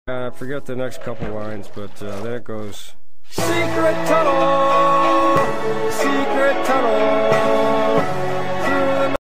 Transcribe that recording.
I forget the next couple lines, but then it goes, Secret Tunnel!